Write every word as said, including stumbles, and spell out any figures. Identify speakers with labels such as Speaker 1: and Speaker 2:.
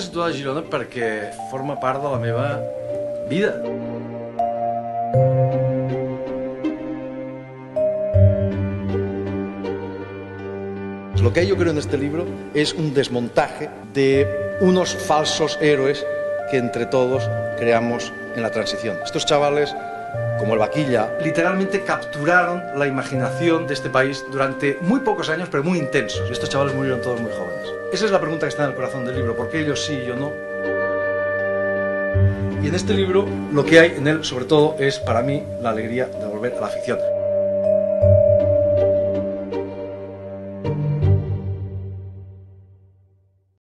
Speaker 1: situada a Girona perquè forma part de la meva vida. Lo que yo creo en este libro es un desmontaje de unos falsos héroes que entre todos creamos en la transición. Estos chavales, como el Vaquilla, literalmente capturaron la imaginación de este país durante muy pocos años, pero muy intensos. Estos chavales murieron todos muy jóvenes. Esa es la pregunta que está en el corazón del libro. ¿Por qué ellos sí y yo no? Y en este libro lo que hay en él, sobre todo, es para mí la alegría de volver a la ficción.